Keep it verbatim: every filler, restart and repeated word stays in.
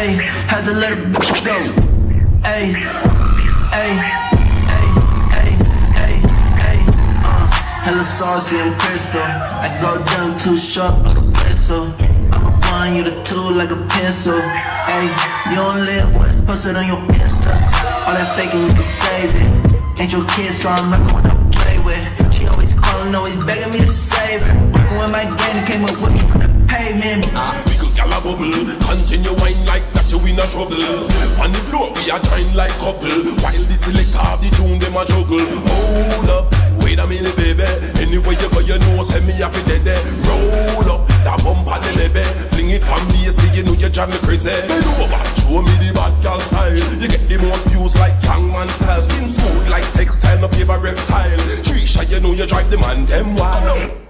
Ayy, had to let a bitch go. Ayy, ayy, ayy, ayy, ayy, ayy. Uh, hella saucy and crystal. I go down too sharp like a pencil. I'ma blind you the two like a pencil. Ayy, you don't live what's posted on your Insta. All that faking you can save it. Ain't your kid, so I'm not the one to play with. She always calling, always begging me to save her. Working with my game came up with me from the pavement. Ah, we could gal a bubble, continue wine like that you in a trouble. On the floor we are join like couple, while the selector of the tune them a juggle. Hold up, wait a minute baby. Anywhere you go you know send me happy dead. Roll up, that bump on the baby. Fling it from me, see you know you drive me crazy. Bend over, show me the bad girl style. You get the most views like young man style. Skin smooth like textile, no paper reptile. Trisha, you know you drive the man them wild.